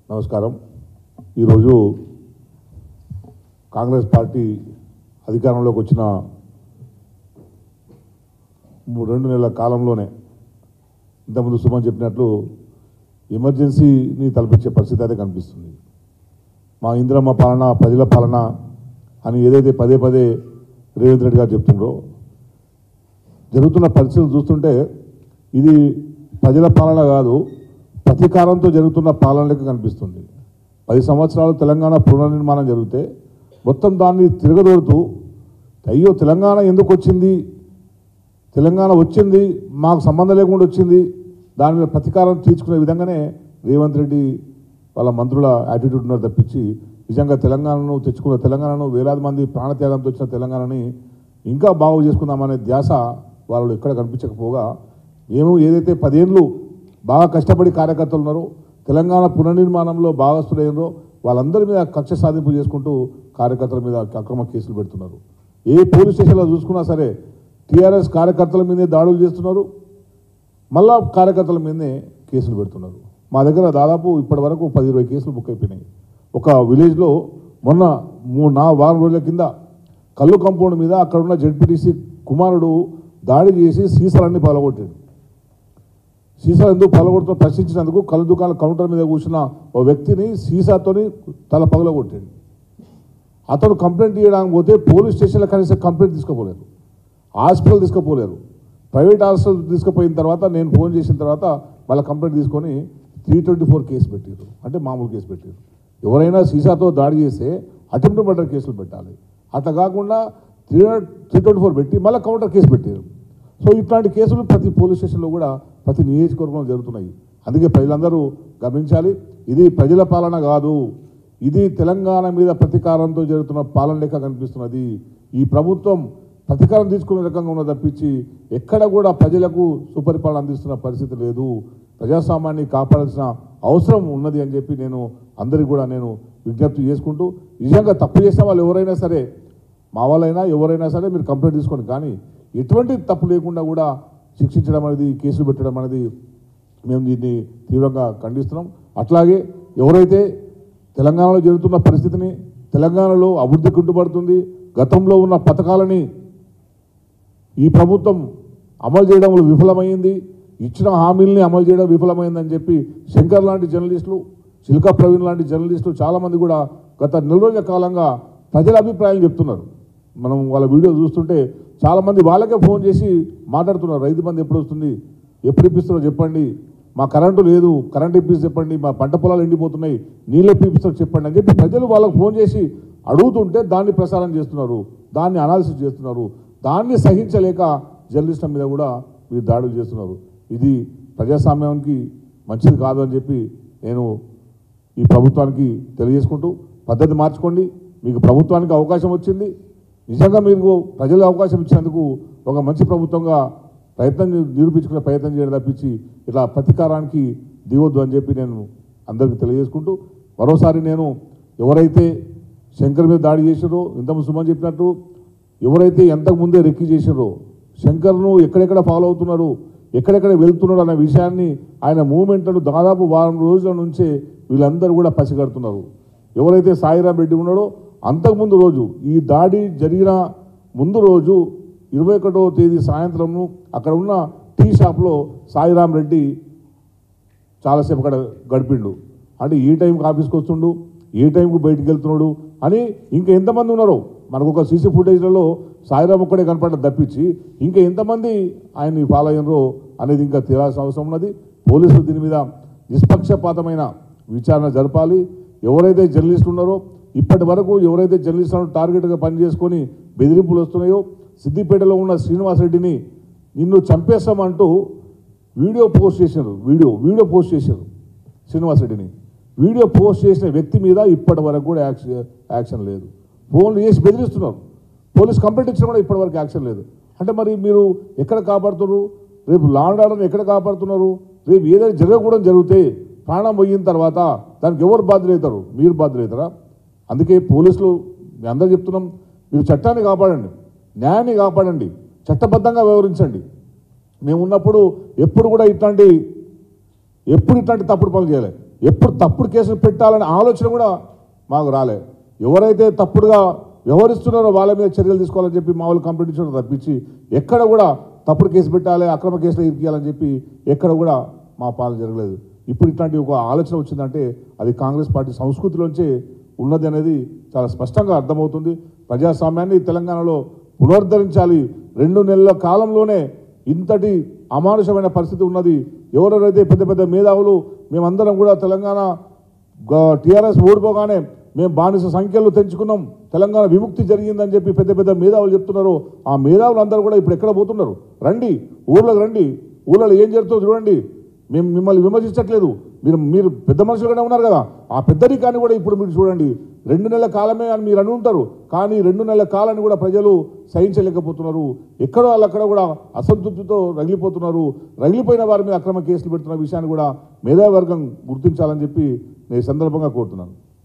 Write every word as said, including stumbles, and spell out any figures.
నమస్కారం. ఈరోజు కాంగ్రెస్ పార్టీ అధికారంలోకి వచ్చిన రెండు నెలల కాలంలోనే ఇంతకుముందు సుమన్ చెప్పినట్లు ఎమర్జెన్సీని తలపించే పరిస్థితి అయితే కనిపిస్తుంది. మా ఇందిరమ్మ పాలన ప్రజల పాలన అని ఏదైతే పదే పదే రేవంత్ రెడ్డి గారు చెప్తుండ్రో, జరుగుతున్న పరిస్థితులు చూస్తుంటే ఇది ప్రజల పాలన కాదు, ప్రతీకారంతో జరుగుతున్న పాలనలకు కనిపిస్తుంది. పది సంవత్సరాలు తెలంగాణ పునర్నిర్మాణం జరిగితే మొత్తం దాన్ని తిరగదోడుతూ అయ్యో తెలంగాణ ఎందుకు వచ్చింది, తెలంగాణ వచ్చింది మాకు సంబంధం లేకుండా వచ్చింది, దాని మీద ప్రతీకారం తీర్చుకునే విధంగానే రేవంత్ రెడ్డి వాళ్ళ మంత్రుల యాటిట్యూడ్ ఉన్నారు తప్పించి నిజంగా తెలంగాణను తెచ్చుకున్న తెలంగాణను వేలాది మంది ప్రాణత్యాగంతో వచ్చిన తెలంగాణని ఇంకా బాగు చేసుకుందామనే ధ్యాస వాళ్ళు ఎక్కడ కనిపించకపోగా, మేము ఏదైతే పదేళ్ళు బాగా కష్టపడి కార్యకర్తలు ఉన్నారో తెలంగాణ పునర్నిర్మాణంలో భాగస్తులైనరో వాళ్ళందరి మీద కక్ష సాధింపు చేసుకుంటూ కార్యకర్తల మీద అక్రమ కేసులు పెడుతున్నారు. ఏ పోలీస్ స్టేషన్లో చూసుకున్నా సరే టీఆర్ఎస్ కార్యకర్తల మీదే దాడులు చేస్తున్నారు, మళ్ళా కార్యకర్తల మీదనే కేసులు పెడుతున్నారు. మా దగ్గర దాదాపు ఇప్పటి వరకు పది ఇరవై కేసులు బుక్ అయిపోయినాయి. ఒక విలేజ్లో మొన్న మూడు నా వారం రోజుల కింద కల్లు కంపౌండ్ మీద అక్కడ ఉన్న జెడ్పీటీసీ కుమారుడు దాడి చేసి సీసాలన్నీ పగలగొట్టాడు. సీసాలు ఎందుకు పగలగొడుతూ ప్రశ్నించినందుకు కళ్ళు దుకాణాల కౌంటర్ మీద కూర్చున్న ఓ వ్యక్తిని సీసాతోని తల పగలగొట్టాడు. అతను కంప్లైంట్ చేయడానికి పోతే పోలీస్ స్టేషన్లో కనీసం కంప్లైంట్ తీసుకోపోలేదు, హాస్పిటల్ తీసుకుపోలేరు. ప్రైవేట్ హాస్పిటల్ తీసుకుపోయిన తర్వాత నేను ఫోన్ చేసిన తర్వాత వాళ్ళ కంప్లైంట్ తీసుకొని త్రీ ట్వంటీ ఫోర్ కేసు పెట్టారు, అంటే మామూలు కేసు పెట్టారు. ఎవరైనా సీసాతో దాడి చేస్తే అటెంప్ట్ మర్డర్ కేసులు పెట్టాలి, అట్లా కాకుండా త్రీ త్రీ ట్వంటీ ఫోర్ పెట్టి మళ్ళీ కౌంటర్ కేసు పెట్టారు. సో ఇట్లాంటి కేసులు ప్రతి పోలీస్ స్టేషన్లో కూడా ప్రతి నియోజకవర్గంలో జరుగుతున్నాయి. అందుకే ప్రజలందరూ గమనించాలి, ఇది ప్రజల పాలన కాదు, ఇది తెలంగాణ మీద ప్రతీకారంతో జరుగుతున్న పాలన లెక్క కనిపిస్తున్నది. ఈ ప్రభుత్వం ప్రతీకారం తీసుకునే రకంగా ఉన్న తప్పించి ఎక్కడ కూడా ప్రజలకు సుపరిపాలన అందిస్తున్న పరిస్థితి లేదు. ప్రజాస్వామ్యాన్ని కాపాడాల్సిన అవసరం ఉన్నది అని చెప్పి నేను అందరికీ కూడా నేను విజ్ఞప్తి చేసుకుంటూ, నిజంగా తప్పు చేసిన వాళ్ళు ఎవరైనా సరే, మా వాళ్ళైనా ఎవరైనా సరే మీరు కంప్లైంట్ తీసుకోండి, కానీ ఎటువంటి తప్పు లేకుండా కూడా శిక్షించడం అనేది, కేసులు పెట్టడం అనేది మేము దీన్ని తీవ్రంగా ఖండిస్తున్నాం. అట్లాగే ఎవరైతే తెలంగాణలో జరుగుతున్న పరిస్థితిని, తెలంగాణలో అభివృద్ధి కుంటుపడుతుంది, గతంలో ఉన్న పథకాలని ఈ ప్రభుత్వం అమలు చేయడంలో విఫలమైంది, ఇచ్చిన హామీల్ని అమలు చేయడం విఫలమైందని చెప్పి శంకర్ లాంటి జర్నలిస్టులు, చిల్కా ప్రవీణ్ లాంటి జర్నలిస్టులు చాలామంది కూడా గత నెల రోజుల కాలంగా ప్రజల అభిప్రాయాలు చెప్తున్నారు. మనం వాళ్ళ వీడియో చూస్తుంటే చాలామంది వాళ్ళకే ఫోన్ చేసి మాట్లాడుతున్నారు, రైతు బంధు ఎప్పుడు వస్తుంది, ఎప్పుడు ఇప్పిస్తారో చెప్పండి, మా కరెంటు లేదు, కరెంటు ఇప్పిస్తే చెప్పండి, మా పంట పొలాలు ఎండిపోతున్నాయి, నీళ్ళు ఎప్పుడు ఇప్పిస్తారో చెప్పండి అని చెప్పి ప్రజలు వాళ్ళకు ఫోన్ చేసి అడుగుతుంటే దాన్ని ప్రసారం చేస్తున్నారు, దాన్ని అనాలిసిస్ చేస్తున్నారు. దాన్ని సహించలేక జర్నలిస్టుల మీద కూడా మీరు దాడులు చేస్తున్నారు. ఇది ప్రజాస్వామ్యానికి మంచిది కాదు అని చెప్పి నేను ఈ ప్రభుత్వానికి తెలియజేసుకుంటూ, పద్ధతి మార్చుకోండి, మీకు ప్రభుత్వానికి అవకాశం వచ్చింది, నిజంగా మీకు ప్రజలు అవకాశం ఇచ్చినందుకు ఒక మంచి ప్రభుత్వంగా ప్రయత్నం నిరూపించుకునే ప్రయత్నం చేయడం తప్పించి ఇట్లా ప్రతీకారానికి దిగొద్దు అని చెప్పి నేను అందరికీ తెలియజేసుకుంటూ, మరోసారి నేను ఎవరైతే శంకర్ మీద దాడి చేసారో, ఇంతకుముందు సుమన్ చెప్పినట్టు ఎవరైతే ఎంతకుముందే రెక్కి చేసారో, శంకర్ను ఎక్కడెక్కడ ఫాలో అవుతున్నారు, ఎక్కడెక్కడ వెళ్తున్నారు అనే విషయాన్ని, ఆయన మూవ్మెంట్లను దాదాపు వారం రోజుల నుంచే వీళ్ళందరూ కూడా పసిగడుతున్నారు. ఎవరైతే సాయిరాం రెడ్డి ఉన్నాడో అంతకుముందు రోజు, ఈ దాడి జరిగిన ముందు రోజు ఇరవై ఒకటో తేదీ సాయంత్రము అక్కడ ఉన్న టీ షాప్లో సాయిరాం రెడ్డి చాలాసేపు అక్కడ గడిపిండు. అంటే ఈ టైంకి ఆఫీస్కి వస్తుండు, ఏ టైంకి బయటికి వెళ్తున్నాడు అని ఇంకా ఎంతమంది ఉన్నారో మనకు ఒక సీసీ ఫుటేజ్లలో సాయిరాం ఒక్కడే కనపడ్డ తప్పించి ఇంకా ఎంతమంది ఆయన్ని ఫాలో అయినరో అనేది ఇంకా తేలాల్సిన అవసరం ఉన్నది. పోలీసులు దీని మీద నిష్పక్షపాతమైన విచారణ జరపాలి. ఎవరైతే జర్నలిస్టులు ఉన్నారో, ఇప్పటి వరకు ఎవరైతే జర్నలిస్టులను టార్గెట్గా పనిచేసుకొని బెదిరింపులు వస్తున్నాయో, సిద్దిపేటలో ఉన్న శ్రీనివాసరెడ్డిని నిన్ను చంపేస్తామంటూ వీడియో పోస్ట్ చేశారు, వీడియో వీడియో పోస్ట్ చేశారు శ్రీనివాసరెడ్డిని. వీడియో పోస్ట్ చేసిన వ్యక్తి మీద ఇప్పటి వరకు కూడా యాక్షన్ యాక్షన్ లేదు. ఫోన్లు చేసి బెదిరిస్తున్నారు, పోలీస్ కంప్లైంట్ ఇచ్చినా కూడా ఇప్పటి వరకు యాక్షన్ లేదు. అంటే మరి మీరు ఎక్కడ కాపాడుతున్నారు? రేపు లా అండ్ ఆర్డర్ని ఎక్కడ కాపాడుతున్నారు? రేపు ఏదైనా జరగకూడదు జరిగితే ప్రాణం పోయిన తర్వాత దానికి ఎవరు బాధ్యులవుతారు? మీరు బాధ్యులవుతారా? అందుకే పోలీసులు మీ అందరూ చెప్తున్నాం, మీరు చట్టాన్ని కాపాడండి, న్యాయాన్ని కాపాడండి, చట్టబద్ధంగా వ్యవహరించండి. మేము ఉన్నప్పుడు ఎప్పుడు కూడా ఇట్లాంటి ఎప్పుడు ఇట్లాంటి తప్పుడు పనులు చేయలేదు. ఎప్పుడు తప్పుడు కేసులు పెట్టాలనే ఆలోచన కూడా మాకు రాలే. ఎవరైతే తప్పుడుగా వ్యవహరిస్తున్నారో వాళ్ళ మీద చర్యలు తీసుకోవాలని చెప్పి మా వాళ్ళు కంప్లైంట్ ఇచ్చిన తప్పించి ఎక్కడ కూడా తప్పుడు కేసు పెట్టాలి, అక్రమ కేసులు ఇరికియాలని చెప్పి ఎక్కడ కూడా మా పాలన జరగలేదు. ఇప్పుడు ఇట్లాంటి ఒక ఆలోచన వచ్చిందంటే అది కాంగ్రెస్ పార్టీ సంస్కృతిలోంచే ఉన్నది అనేది చాలా స్పష్టంగా అర్థమవుతుంది. ప్రజాస్వామ్యాన్ని తెలంగాణలో పునరుద్ధరించాలి. రెండు నెలల కాలంలోనే ఇంతటి అమానుషమైన పరిస్థితి ఉన్నది. ఎవరెవరైతే పెద్ద పెద్ద మేధావులు మేమందరం కూడా తెలంగాణ టీఆర్ఎస్ ఓడిపోగానే మేము బానిస సంఖ్యలు తెంచుకున్నాం, తెలంగాణ విముక్తి జరిగిందని చెప్పి పెద్ద పెద్ద మేధావులు చెప్తున్నారు. ఆ మేధావులు అందరూ కూడా ఇప్పుడు ఎక్కడ పోతున్నారు? రండి, ఊర్లోకి రండి, ఊళ్ళో ఏం జరుగుతుందో చూడండి. మేము మిమ్మల్ని విమర్శించట్లేదు, మీరు మీరు పెద్ద మనుషులుగానే ఉన్నారు కదా, ఆ పెద్దరికాన్ని కూడా ఇప్పుడు మీరు చూడండి. రెండు నెలల కాలమే అని మీరు అని ఉంటారు, కానీ రెండు నెలల కాలాన్ని కూడా ప్రజలు సహించలేకపోతున్నారు. ఎక్కడో వాళ్ళక్కడ కూడా అసంతృప్తితో రగిలిపోతున్నారు. రగిలిపోయిన వారి మీద అక్రమ కేసులు పెడుతున్న విషయాన్ని కూడా మేధావర్గం గుర్తించాలని చెప్పి నేను సందర్భంగా కోరుతున్నాను.